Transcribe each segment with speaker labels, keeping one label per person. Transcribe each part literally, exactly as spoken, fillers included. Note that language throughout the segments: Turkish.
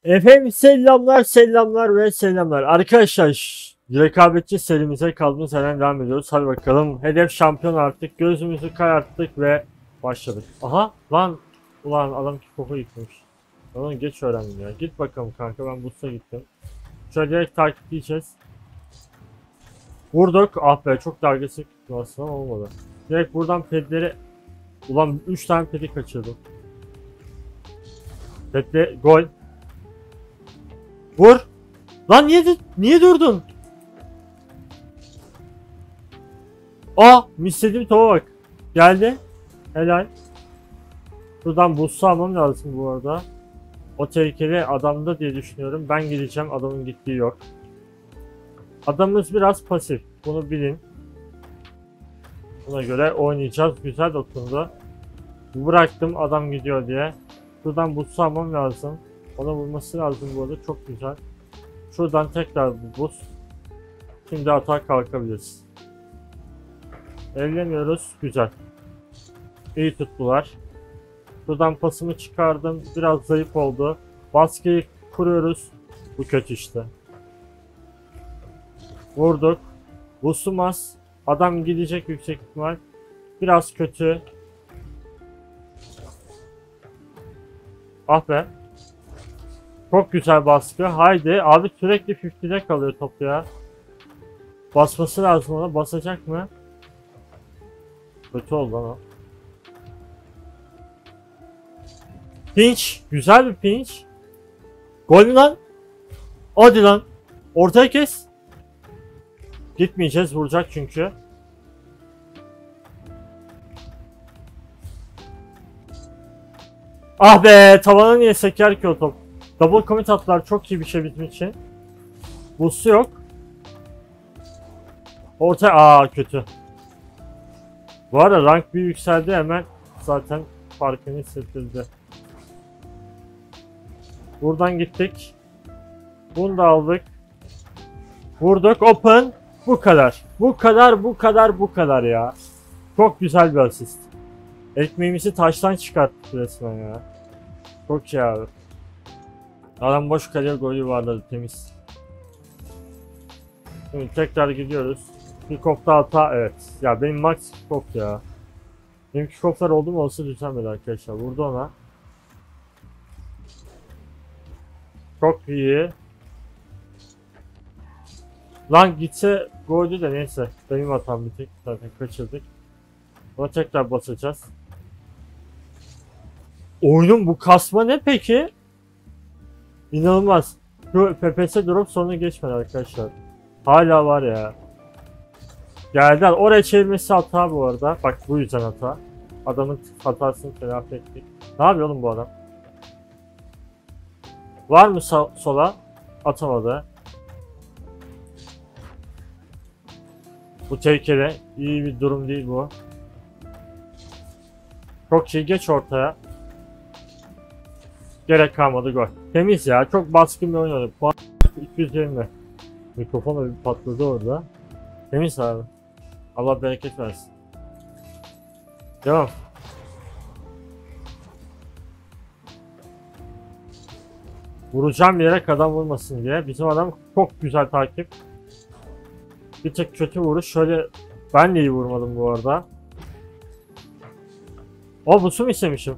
Speaker 1: Efendim selamlar selamlar ve selamlar. Arkadaşlar ş- rekabetçi serimize kaldığımız yerden devam ediyoruz. Hadi bakalım. Hedef şampiyon artık. Gözümüzü kararttık ve başladık. Aha lan. Ulan adam ki koku yıkmış. Ben onu geç öğrendim ya. Git bakalım kanka, ben Bus'a gittim. Şöyle direkt takipleyeceğiz. Vurduk. Ah be, çok dalgası gitti aslında ama olmadı. Direkt buradan pedleri. Ulan üç tane pedi kaçırdım. Pedle gol. Vur. Lan niye niye durdun? Aa, mislediğim topa bak. Geldi. Helal. Buradan Bus'u almam lazım bu arada. O tehlikeli adamda diye düşünüyorum. Ben gideceğim. Adamın gittiği yok. Adamımız biraz pasif. Bunu bilin. Buna göre oynayacağız. Güzel dokundu. Bıraktım adam gidiyor diye. Buradan Bus'u almam lazım. Ona vurması lazım bu arada. Çok güzel. Şuradan tekrar bu Bus. Şimdi atağa kalkabiliriz. Ellemiyoruz. Güzel. İyi tuttular. Buradan pasımı çıkardım. Biraz zayıf oldu. Baskıyı kuruyoruz. Bu kötü işte. Vurduk. Busumaz. Adam gidecek yüksek ihtimal. Biraz kötü. Ah be. Çok güzel baskı. Haydi. Abi sürekli elli'de kalıyor top ya. Basması lazım ona. Basacak mı? Kötü oldu lan o. Pinch. Güzel bir pinch. Gol mü lan? Hadi lan. Ortaya kes. Gitmeyeceğiz. Vuracak çünkü. Ah be. Tavana niye seker ki o top? Double commit attılar. Çok iyi bir şey bizim için. Boost'u yok. Ortaya. Aa, kötü. Bu arada rank bir yükseldi, hemen zaten farkını hissettirdi. Buradan gittik. Bunu da aldık. Vurduk. Open. Bu kadar. Bu kadar, bu kadar, bu kadar ya. Çok güzel bir asist. Ekmeğimizi taştan çıkarttık resmen ya. Çok iyi abi. Adam boş kaleye golü vardı, temiz. Şimdi tekrar gidiyoruz. Kickoff'ta hata, evet. Ya benim max kickoff ya. Benim kickoff'lar oldu mu olsa düzenmedi arkadaşlar. Vurdu ona. Çok iyi. Lan gitse goldü de neyse. Benim hatam bir tek, zaten kaçırdık. Ona tekrar basacağız. Oyunun bu kasma ne peki? İnanılmaz. Şu F P S drop sonra geçmedi arkadaşlar. Hala var ya. Geldi. Oraya çevirmesi hata bu arada. Bak bu yüzden hata. Adamın hatasını telafi ettik. Ne yapıyor oğlum bu adam? Var mı sola? Atamadı. Bu tehlikeli. İyi bir durum değil bu. Çok iyi, geç ortaya. Gerek kalmadı, gol. Temiz ya. Çok baskın bir oyun oldu. Puan iki yüz yirmi. Mikrofon da bir patladı orada. Temiz abi. Allah bereket versin. Devam. Vuracağım yere kadar vurmasın diye. Bizim adam çok güzel takip. Bir tek kötü vuruş. Şöyle, ben de iyi vurmadım bu arada. O busu mu istemişim?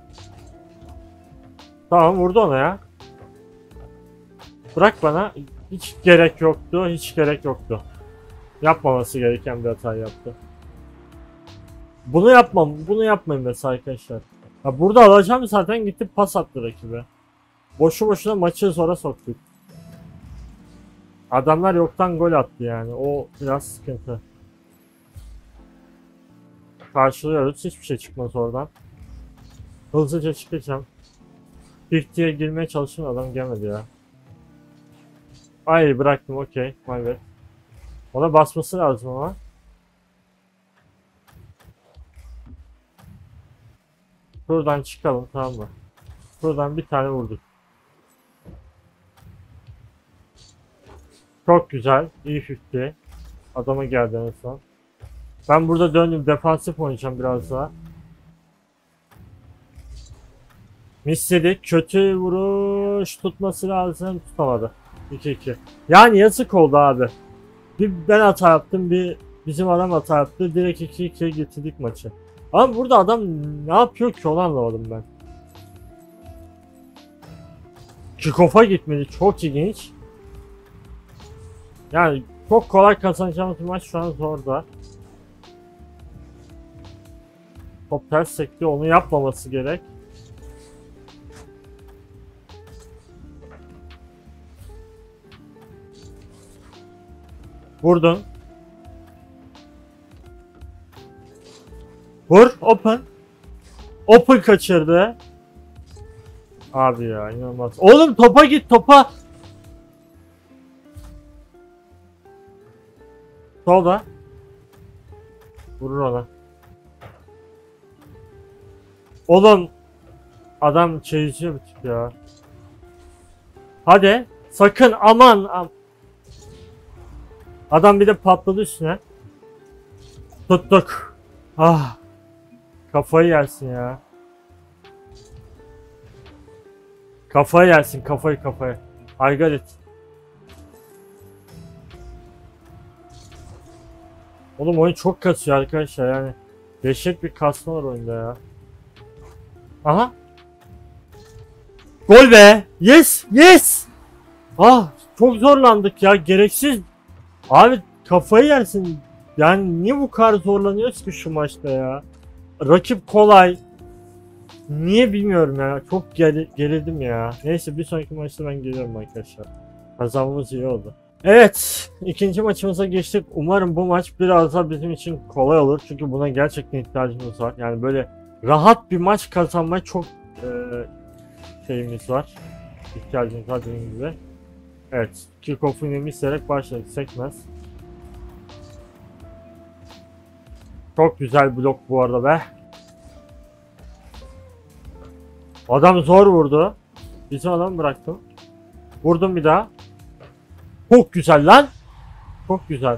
Speaker 1: Tamam, vurdu ona ya. Bırak bana. Hiç gerek yoktu. Hiç gerek yoktu. Yapmaması gereken bir hata yaptı. Bunu yapmam. Bunu yapmayın mesela arkadaşlar. Ya burada alacağım zaten, gitti pas attı rakibe. Boşu boşuna maçı zora soktuk. Adamlar yoktan gol attı yani. O biraz sıkıntı. Karşılıyoruz. Hiçbir şey çıkmaz oradan. Hızlıca çıkacağım. elliye girmeye çalıştım, adam gelmedi ya. Ay, bıraktım, okey. My bad. Ona basması lazım ama. Buradan çıkalım, tamam mı? Buradan bir tane vurduk. Çok güzel. İyi elli. Adama geldi en son. Ben burada döndüm. Defansif oynayacağım biraz daha. Misledik. Kötü vuruş tutması lazım. Tutamadı. iki iki. Yani yazık oldu abi. Bir ben hata yaptım, bir bizim adam hata yaptı. Direkt iki ikiye getirdik maçı. Ama burada adam ne yapıyor ki onu anlamadım ben. Kickoff'a gitmedi. Çok ilginç. Yani çok kolay kazanacağımız maç şu an zorda. Top ters sekti. Onu yapmaması gerek. Vurdun. Vur. Open. Open kaçırdı. Abi ya inanılmaz. Oğlum topa git topa. Solda. Vurur ona. Oğlum. Adam çeyiziyor bir tip ya. Hadi. Sakın aman. Am Adam bir de patladı üstüne. Tuttuk. Ah. Kafayı yersin ya. Kafayı yersin kafayı kafayı. I got it. Oğlum oyun çok kasıyor arkadaşlar yani. Dehşet bir kasma var oyunda ya. Aha. Gol be. Yes. Yes. Ah çok zorlandık ya. Gereksiz. Abi kafayı yersin. Yani niye bu kadar zorlanıyoruz ki şu maçta ya? Rakip kolay. Niye bilmiyorum ya. Çok geri, gerildim ya. Neyse bir sonraki maçta ben geliyorum arkadaşlar. Kazanmamız iyi oldu. Evet. ikinci maçımıza geçtik. Umarım bu maç biraz daha bizim için kolay olur. Çünkü buna gerçekten ihtiyacımız var. Yani böyle rahat bir maç kazanmaya çok e, şeyimiz var. İhtiyacımız var dediğim gibi. Evet. Kickoff'u yine misleyerek başladık. Sekmez. Çok güzel blok bu arada be. Adam zor vurdu. Bizim adamı bıraktım. Vurdum bir daha. Çok güzel lan. Çok güzel.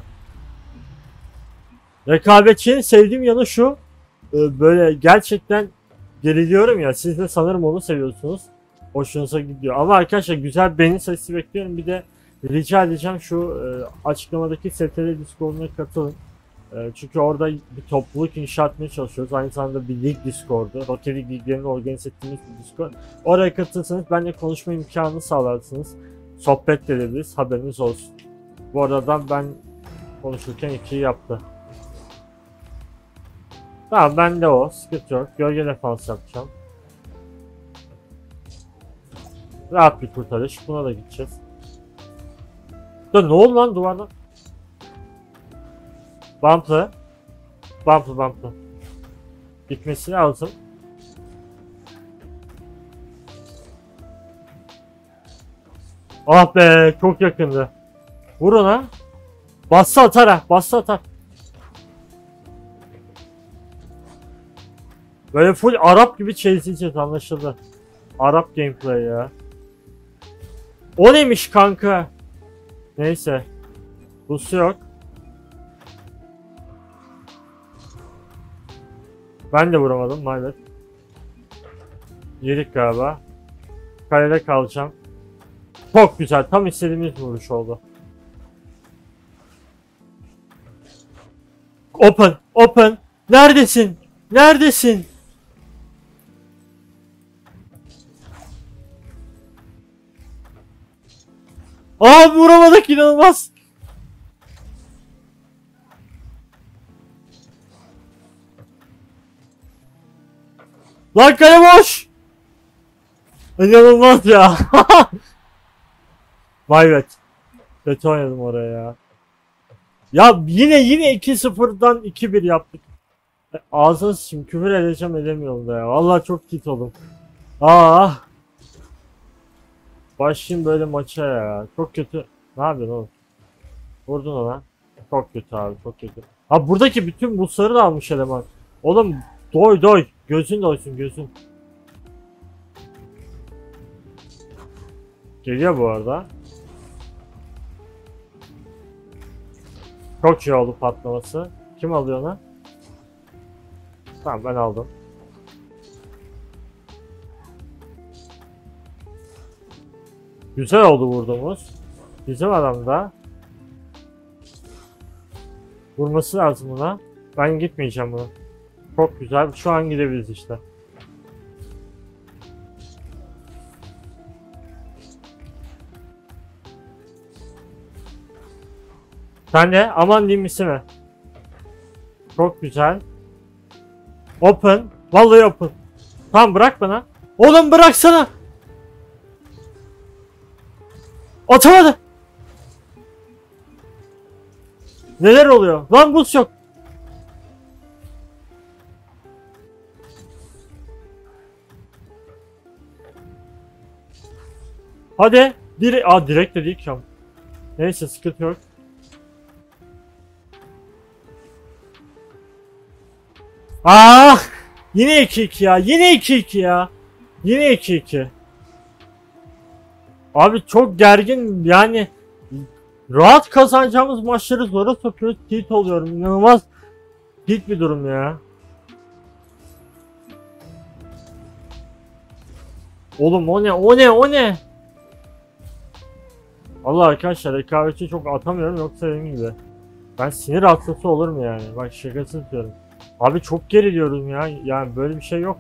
Speaker 1: Rekabetçinin sevdiğim yanı şu. Böyle gerçekten geriliyorum ya. Siz de sanırım onu seviyorsunuz. Hoşunuza gidiyor. Ama arkadaşlar güzel beğeni sayısı bekliyorum. Bir de rica edeceğim şu açıklamadaki S T R Discord'una katılın. Çünkü orada bir topluluk inşa etmeye çalışıyoruz. Aynı zamanda bir lig Discord'u. Rocket League liglerini organize ettiğimiz bir Discord. Oraya katılırsanız benimle konuşma imkanını sağlarsınız. Sohbet de edebiliriz. Haberiniz olsun. Bu arada ben konuşurken ikiyi yaptı. Tamam ben de o. Sıkıntı yok. Gölge defans yapacağım. Rahat bir kurtarış. Buna da gideceğiz. Dur ne oldu lan duvardan? Bump'lı. Bump'lı bump'lı. Gitmesi lazım. Ah be çok yakındı. Vur ona. Bassa atar ha. Bassa atar. Böyle full Arap gibi çelişeceğiz anlaşıldı. Arap gameplay ya. O neymiş kanka? Neyse. Busu yok. Ben de vuramadım maalesef. Yedik galiba. Kalede kalacağım. Çok güzel. Tam istediğimiz vuruş oldu. Open. Open. Neredesin? Neredesin? Aa vuramadık inanılmaz. Lan kale boş. İnanılmaz ya. Vay be. Kötü oynadım oraya ya. Ya yine yine iki sıfırdan iki bir yaptık. Ağzını sıçayım küfür edeceğim edemiyorum da ya. Vallahi çok kit oldum. Aa. Başlayayım böyle maça ya. Çok kötü. Ne yapıyorsun oğlum? Vurdun ona. Çok kötü abi çok kötü. Ha buradaki bütün busları da almış eleman. Oğlum doy doy. Gözün doysun gözün. Geliyor bu arada. Çok iyi oldu patlaması. Kim alıyor ona? Tamam ben aldım. Güzel oldu vurduğumuz. Bizim adam da vurması lazım buna. Ben gitmeyeceğim buna. Çok güzel. Şu an gidebiliriz işte. Sen de aman diyeyim ismi. Çok güzel. Open. Vallahi open. Tamam bırak bana. Oğlum bıraksana. Atamadı. Neler oluyor? Lan buz yok. Hadi. Dire Aa direkt de değil ki ama. Neyse sıkıntı yok. Ah! Yine iki iki ya. Yine iki iki ya. Yine iki iki. Abi çok gergin yani. Rahat kazanacağımız maçları zora sokuyoruz. Tilt oluyorum. İnanılmaz tilt bir durum ya. Oğlum o ne? O ne? O ne? Allah arkadaşlar rekabetçi çok atamıyorum yoksa dediğim gibi. Ben sinir hastası olurum yani. Bak şakasız diyorum. Abi çok geriliyorum ya. Yani böyle bir şey yok.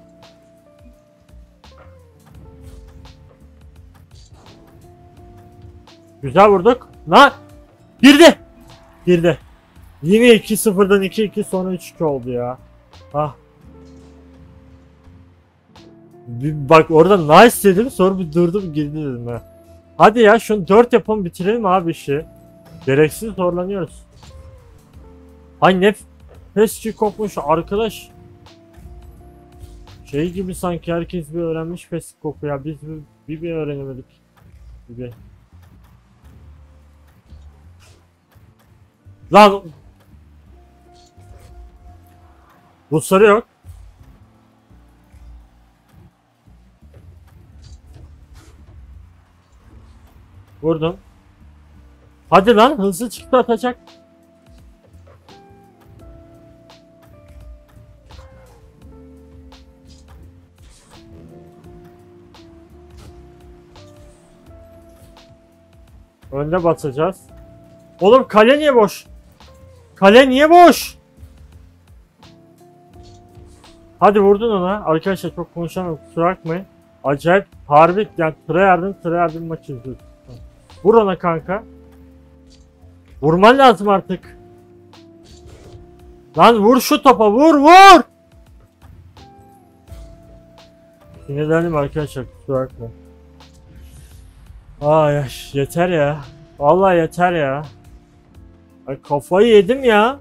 Speaker 1: Güzel vurduk. Lan! Girdi! Girdi. Yine iki sıfırdan iki iki sonra üç iki oldu ya. Ah. Bir, bak orada nice dedim sonra bir durdum girdi dedim ha. Hadi ya şunu dört yapalım bitirelim abi işi. Gereksiz zorlanıyoruz. Ay ne pesçi kokmuş arkadaş. Şey gibi sanki herkes bir öğrenmiş pes koku ya biz bir, bir, bir öğrenemedik gibi. Lan bu sarı yok. Vurdum. Hadi lan hızlı çıktı atacak. Önde basacağız. Oğlum kale niye boş? Kale niye boş? Hadi vurdun ona. Arkadaşlar çok konuşamıyorum kusura bakmayın. Acayip harbi yani tıra yardım tıra yardım maçı izliyoruz. Vur ona kanka. Vurman lazım artık. Lan vur şu topa vur vur. Sinirlendim arkadaşlar kusura bakmayın. Ay yeter ya. Vallahi yeter ya. Ay kafayı yedim ya.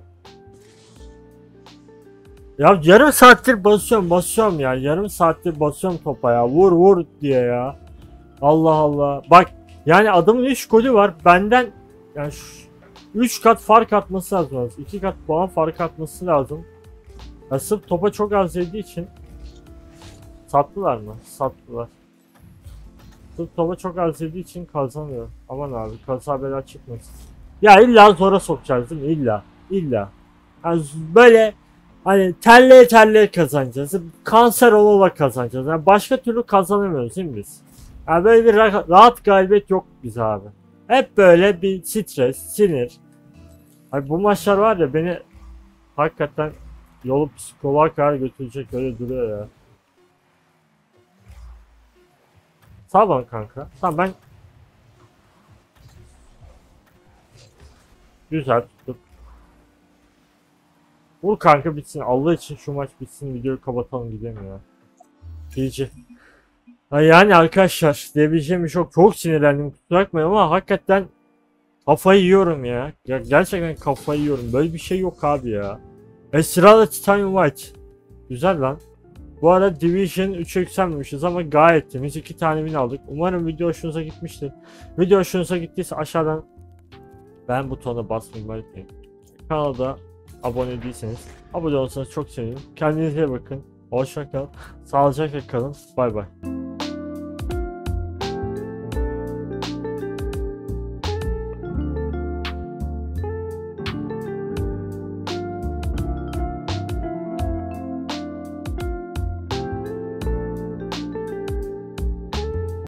Speaker 1: Ya yarım saattir basıyorum basıyorum ya. Yarım saattir basıyorum topa ya. Vur vur diye ya. Allah Allah. Bak yani adamın üç golü var. Benden yani üç kat fark atması lazım. iki kat puan fark atması lazım. Ya sırf topa çok az yediği için sattılar mı? Sattılar. Sırf topa çok az yediği için kazanıyor. Aman abi kaza bela çıkmasın. Ya illa zora sokacağız değil mi? İlla. İlla. Yani böyle hani terleye terleye kazanacağız. Kanser ola ola kazanacağız. Yani başka türlü kazanamıyoruz değil mi biz? Yani böyle bir rahat, rahat galibiyet yok biz abi. Hep böyle bir stres, sinir. Hani bu maçlar var ya beni hakikaten yolu psikoloğa kadar götürecek öyle duruyor ya. Sağ ol kanka. Tamam ben güzel tuttuk. Vur kanka bitsin. Allah için şu maç bitsin. Videoyu kapatalım gidelim ya. İyice. Yani arkadaşlar diyebileceğim bir şey yok. Çok sinirlendim kusura bakmayın ama hakikaten kafayı yiyorum ya. Ya gerçekten kafayı yiyorum. Böyle bir şey yok abi ya. Esra'da Titanium White. Güzel lan. Bu arada Division üçe yükselmemişiz ama gayet temiz. iki tane win aldık. Umarım video hoşunuza gitmiştir. Video hoşunuza gittiyse aşağıdan beğen butonuna basmayı unutmayın. Kanalda abone değilseniz abone olursanız çok sevinirim. Kendinize iyi bakın. Hoşça kalın. Sağlıcakla kalın. Bay bay.